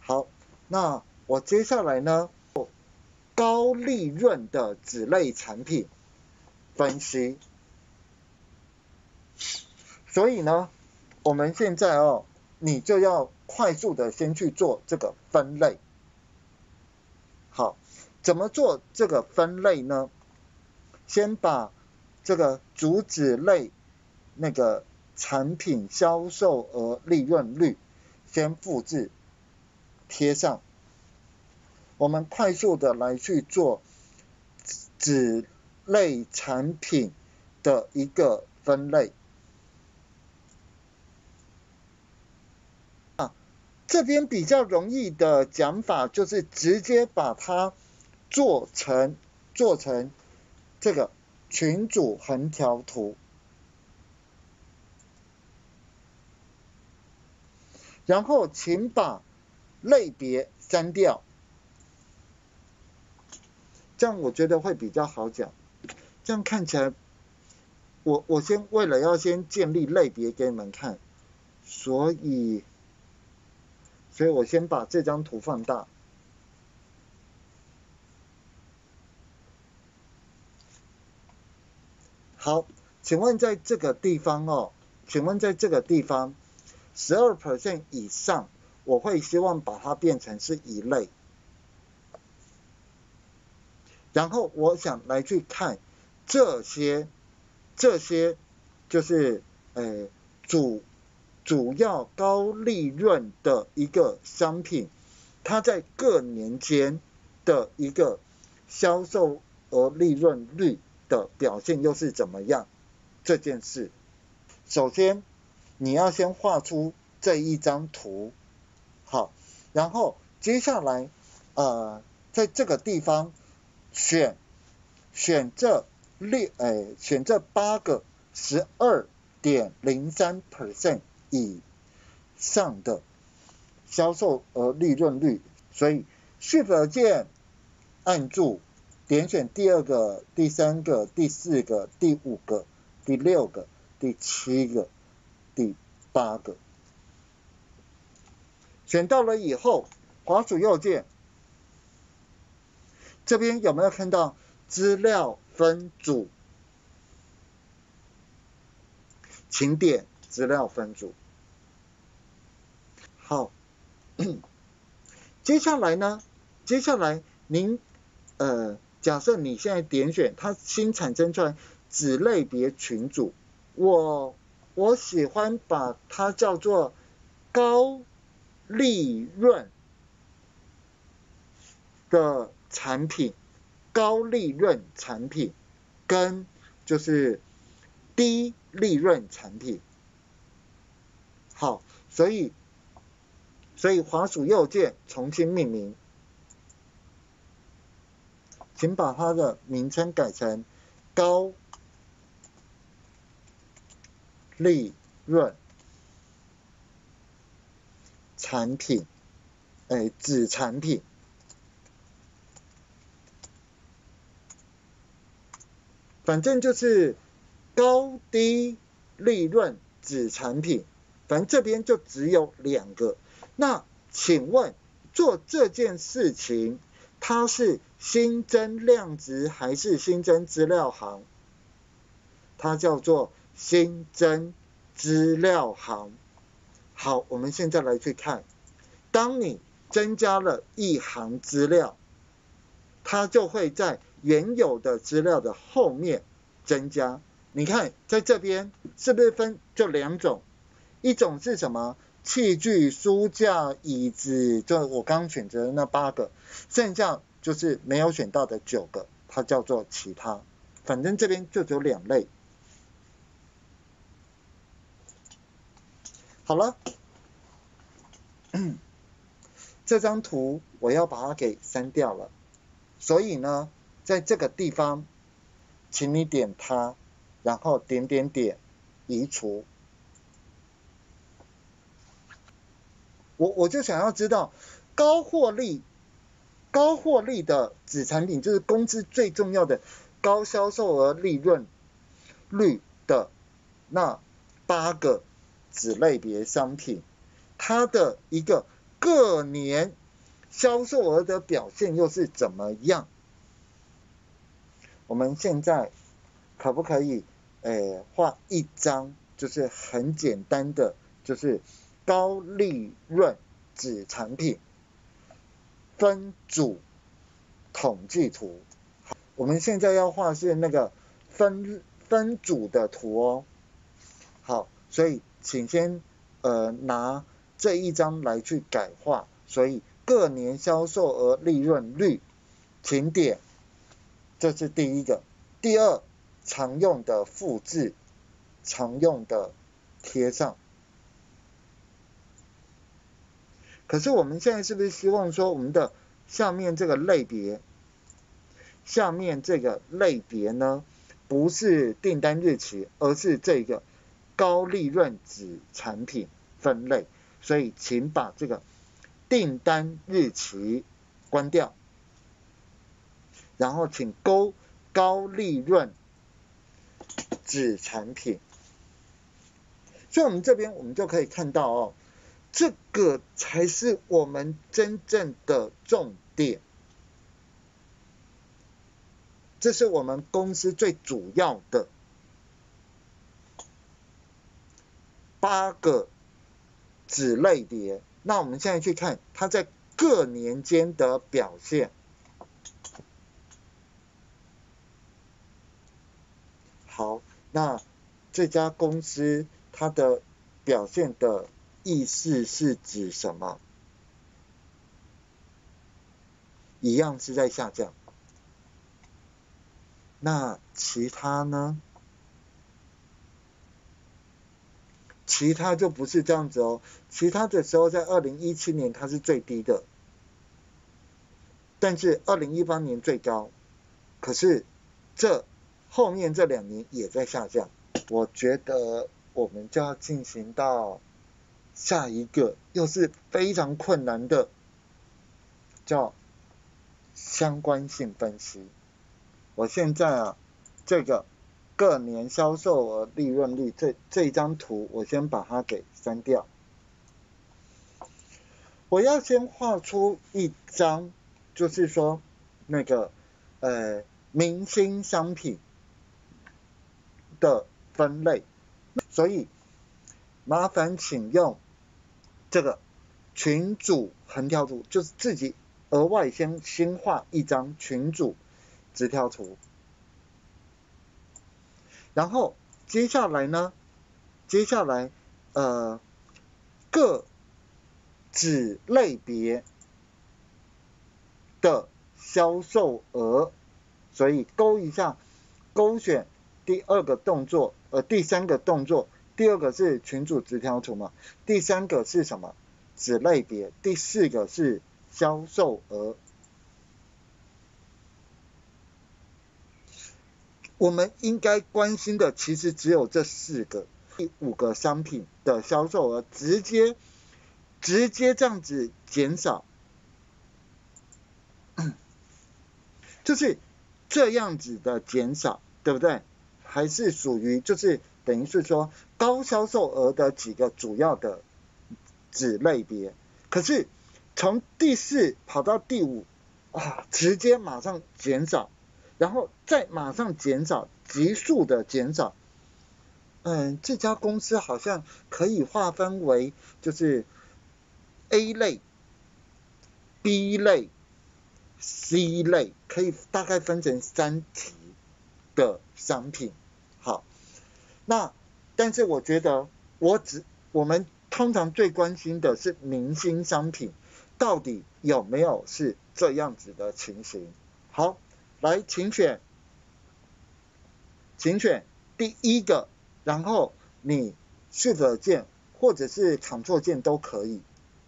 好，那我接下来呢，高利润的子类产品分析。所以呢，我们现在你就要快速的先去做这个分类。好，怎么做这个分类呢？先把这个主子类那个产品销售额利润率先复制贴上，我们快速的来去做子类产品的一个分类。这边比较容易的讲法就是直接把它做成这个群组横条图，然后请把类别删掉，这样我觉得会比较好讲。这样看起来，我先为了要先建立类别给你们看，所以我先把这张图放大。好，请问在这个地方12% 以上，我会希望把它变成是一类。然后我想来去看这些就是主要高利润的一个商品，它在各年间的一个销售额利润率的表现又是怎么样？这件事，首先你要先画出这一张图，好，然后接下来在这个地方选这8个 12.03% 以上的销售额利润率，所以 Shift 键按住，点选第2个、第3个、第4个、第5个、第6个、第7个、第8个，选到了以后，滑鼠右键，这边有没有看到资料分组？请点资料分组。好，接下来您假设你现在点选它新产生出来子类别群组，我喜欢把它叫做高利润的产品，高利润产品跟就是低利润产品。好，所以滑鼠右键重新命名，请把它的名称改成高利润产品，子产品。反正就是高低利润子产品，反正这边就只有2个。那请问做这件事情，它是新增量值还是新增资料行？它叫做新增资料行。好，我们现在来去看，当你增加了一行资料，它就会在原有的资料的后面增加。你看在这边是不是分就2种？一种是什么？器具、书架、椅子，就我刚选择的那8个，剩下就是没有选到的9个，它叫做其他。反正这边就只有2类。好了，这张图我要把它给删掉了，所以呢，在这个地方，请你点它，然后点移除。我就想要知道高获利的子产品，就是公司最重要的高销售额利润率的那8个子类别商品，它的一个各年销售额的表现又是怎么样？我们现在可不可以画一张就是很简单的就是高利润子产品分组统计图？我们现在要画是那个分组的图哦。好，所以请先拿这一张来去改画，所以各年销售额利润率，请点，这是第一个。第二，常用的复制，常用的贴上。可是我们现在是不是希望说我们的下面这个类别呢，不是订单日期，而是这个高利润子产品分类，所以请把这个订单日期关掉，然后请勾高利润子产品。所以我们这边我们就可以看到哦，这个才是我们真正的重点，这是我们公司最主要的8个子类别。那我们现在去看它在各年间的表现。好，那这家公司它的表现的意思是指什么？一样是在下降。那其他呢？其他就不是这样子哦，其他的时候在2017年它是最低的，但是2018年最高，可是后面这2年也在下降。我觉得我们就要进行到下一个，又是非常困难的，叫相关性分析。我现在这个各年销售额利润率这一张图，我先把它给删掉。我要先画出一张，就是说那个明星商品的分类，所以麻烦请用这个群组横条图，就是自己额外先新画一张群组直条图。然后接下来各子类别的销售额，所以勾选第3个动作，第2个是群组直条图嘛，第3个是什么？子类别，第4个是销售额。我们应该关心的其实只有这4个，第5个商品的销售额直接这样子减少，就是这样子的减少，对不对？还是属于就是等于是说高销售额的几个主要的子类别，可是从第4跑到第5直接马上减少，然后再马上减少，急速的减少。这家公司好像可以划分为就是 A 类、B 类、C 类，可以大概分成3级的商品。好，那但是我觉得我们通常最关心的是明星商品，到底有没有是这样子的情形？好，来，请选第1个，然后你Shift键或者是 Ctrl 键都可以。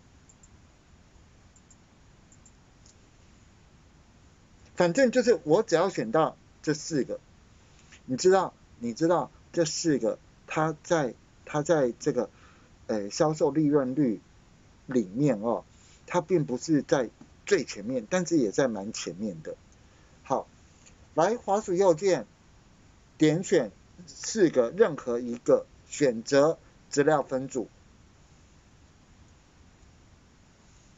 反正就是我只要选到这4个，你知道这4个它在这个销售利润率里面哦，它并不是在最前面，但是也在蛮前面的。好，来滑鼠右键点选4个任何一个，选择资料分组。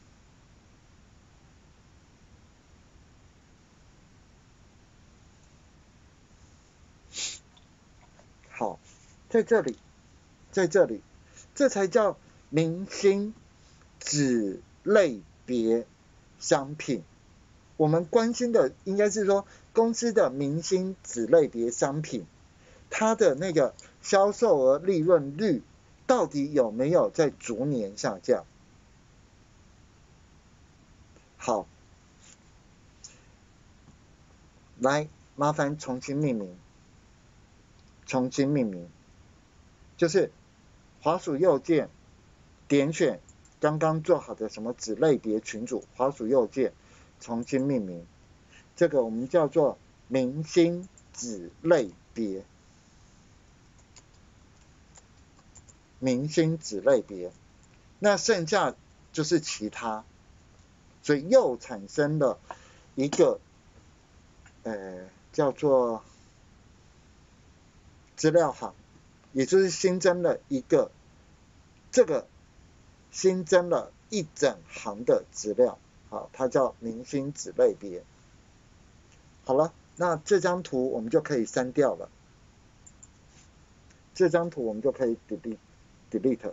在这里，这才叫明星子类别商品。我们关心的应该是说公司的明星子类别商品，它的那个销售额利润率到底有没有在逐年下降？好，来麻烦重新命名，就是滑鼠右键点选刚刚做好的什么子类别群组，滑鼠右键重新命名，这个我们叫做明星子类别。那剩下就是其他，所以又产生了一个叫做资料行，也就是新增了一个新增了一整行的资料，好，它叫明星子类别。好了，那这张图我们就可以删掉了，delete。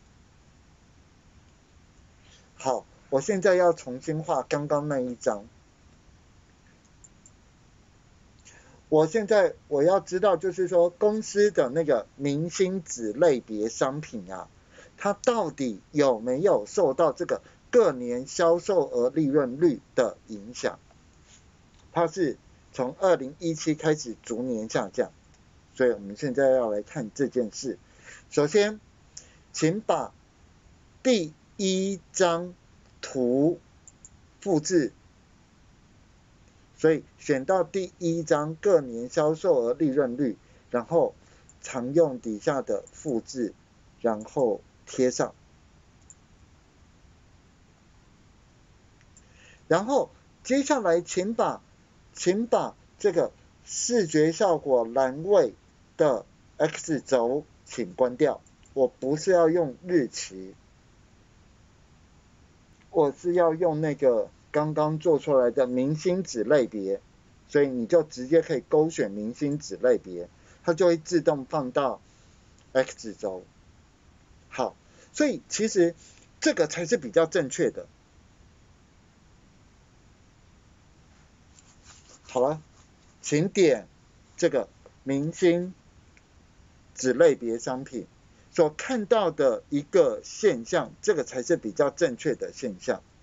好，我现在要重新画刚刚那一张。我要知道，就是说公司的那个明星子类别商品啊，它到底有没有受到这个各年销售额利润率的影响？它是从2017开始逐年下降，所以我们现在要来看这件事。首先，请把第一张图复制，所以选到第一张各年销售额利润率，然后常用底下的复制，然后贴上。然后接下来请把这个视觉效果栏位的 X 轴请关掉，我不是要用日期，我是要用那个刚刚做出来的明星子类别，所以你就直接可以勾选明星子类别，它就会自动放到 X 轴。好，所以其实这个才是比较正确的。好了，请点这个明星子类别商品所看到的一个现象，这个才是比较正确的现象。